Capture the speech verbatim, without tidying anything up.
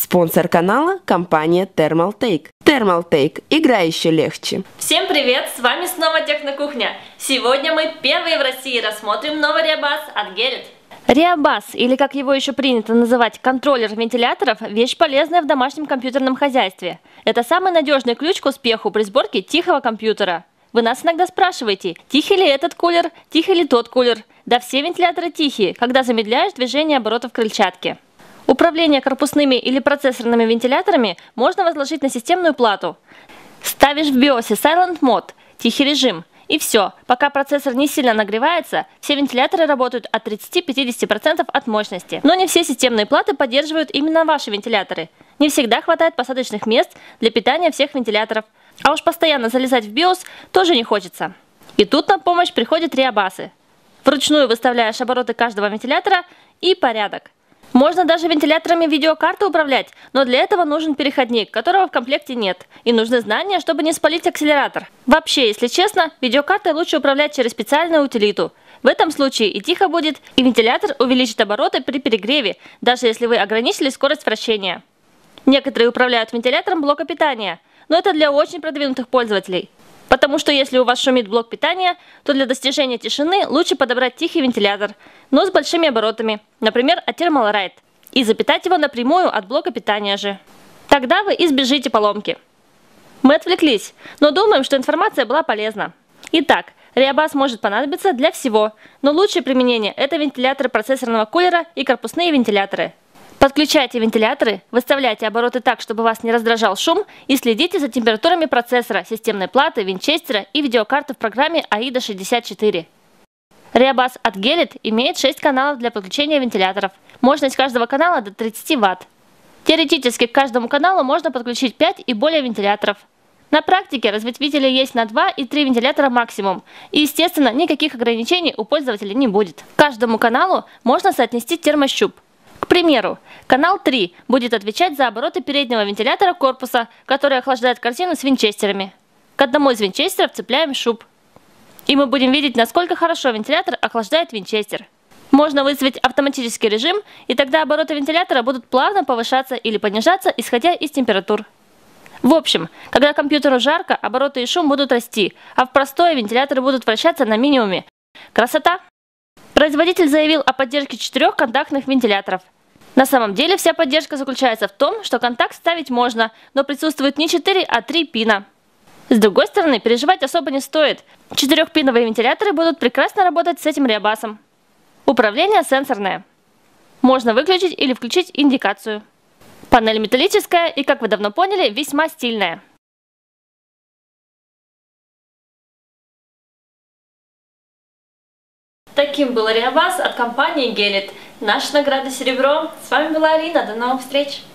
Спонсор канала – компания Thermaltake. Thermaltake – игра еще легче. Всем привет! С вами снова Технокухня. Сегодня мы первые в России рассмотрим новый Реабас от Гелет. Реабас, или как его еще принято называть, контроллер вентиляторов, вещь полезная в домашнем компьютерном хозяйстве. Это самый надежный ключ к успеху при сборке тихого компьютера. Вы нас иногда спрашиваете, тихий ли этот кулер, тихий ли тот кулер. Да все вентиляторы тихие, когда замедляешь движение оборотов крыльчатки. Управление корпусными или процессорными вентиляторами можно возложить на системную плату. Ставишь в биосе Silent Mode, тихий режим, и все. Пока процессор не сильно нагревается, все вентиляторы работают от тридцати до пятидесяти процентов от мощности. Но не все системные платы поддерживают именно ваши вентиляторы. Не всегда хватает посадочных мест для питания всех вентиляторов. А уж постоянно залезать в биос тоже не хочется. И тут на помощь приходят реабасы. Вручную выставляешь обороты каждого вентилятора и порядок. Можно даже вентиляторами видеокарты управлять, но для этого нужен переходник, которого в комплекте нет. И нужны знания, чтобы не спалить акселератор. Вообще, если честно, видеокартой лучше управлять через специальную утилиту. В этом случае и тихо будет, и вентилятор увеличит обороты при перегреве, даже если вы ограничили скорость вращения. Некоторые управляют вентилятором блока питания, но это для очень продвинутых пользователей. Потому что если у вас шумит блок питания, то для достижения тишины лучше подобрать тихий вентилятор, но с большими оборотами, например, от Thermalright, и запитать его напрямую от блока питания же. Тогда вы избежите поломки. Мы отвлеклись, но думаем, что информация была полезна. Итак, реабас может понадобиться для всего, но лучшее применение – это вентиляторы процессорного кулера и корпусные вентиляторы. Подключайте вентиляторы, выставляйте обороты так, чтобы вас не раздражал шум, и следите за температурами процессора, системной платы, винчестера и видеокарты в программе аида шестьдесят четыре. Реабас от Гелет имеет шесть каналов для подключения вентиляторов. Мощность каждого канала до тридцати ватт. Теоретически к каждому каналу можно подключить пять и более вентиляторов. На практике разветвители есть на два и три вентилятора максимум, и, естественно, никаких ограничений у пользователя не будет. К каждому каналу можно соотнести термощуп. К примеру, канал три будет отвечать за обороты переднего вентилятора корпуса, который охлаждает корзину с винчестерами. К одному из винчестеров цепляем шуп. И мы будем видеть, насколько хорошо вентилятор охлаждает винчестер. Можно выставить автоматический режим, и тогда обороты вентилятора будут плавно повышаться или понижаться, исходя из температур. В общем, когда компьютеру жарко, обороты и шум будут расти, а в простое вентиляторы будут вращаться на минимуме. Красота! Производитель заявил о поддержке четырех контактных вентиляторов. На самом деле вся поддержка заключается в том, что контакт ставить можно, но присутствует не четыре, а три пина. С другой стороны, переживать особо не стоит. Четырехпиновые вентиляторы будут прекрасно работать с этим реабасом. Управление сенсорное. Можно выключить или включить индикацию. Панель металлическая и, как вы давно поняли, весьма стильная. Таким был реабас от компании Гелет. Наша награда серебро. С вами была Арина. До новых встреч!